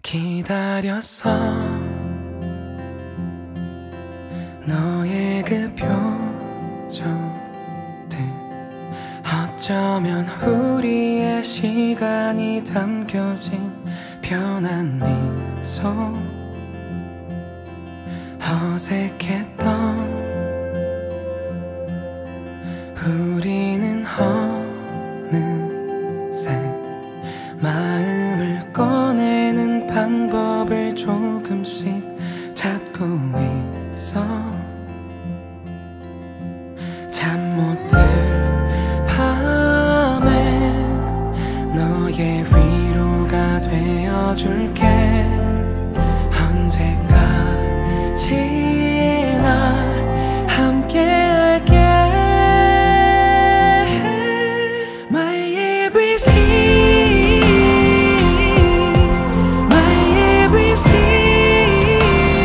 기다렸어 너의 그 표정들 어쩌면 우리의 시간이 담겨진 편한 미소 어색했던 우리는 어느새 마음을 꺼내는 방법을 조금씩 찾고 있어. 잠 못 들 밤에 너의 위로가 되어줄게. 언제까지나 함께 할게. My everything, my everything.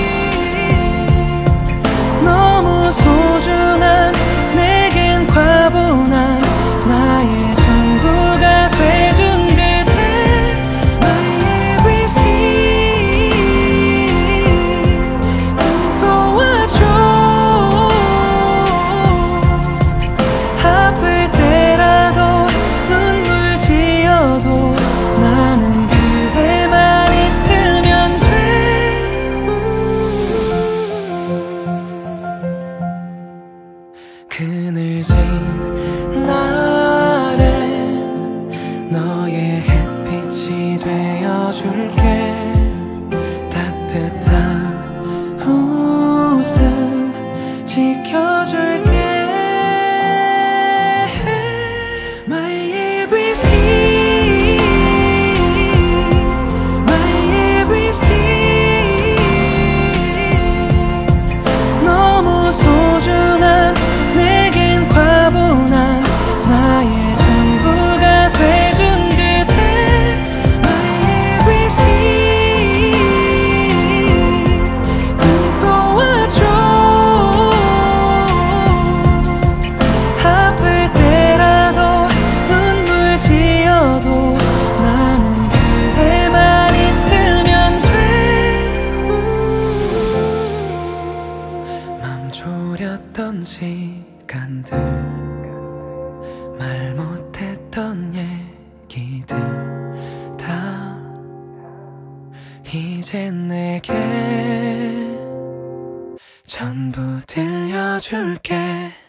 너무 소중한 내겐 과분한 나의 전부가 돼준 그대. My everything. 꿈꿔와줘. 아플 때라도 눈물 지어도 나는 그대만 있으면 돼. 그늘진 날엔 너의 햇빛이 되어줄게. 따뜻한 웃음 지켜줄게. My everything, my everything. 너무 소중한 내겐 과분한 나의 전부가 돼준 그대. My everything. 꿈꿔와줘. 아플 때라도 눈물 지어도 나는 그대만 있으면 돼. 맘 졸였던 시간들, 말 못했던 얘기들 다 이젠 내게 전부 들려줄게.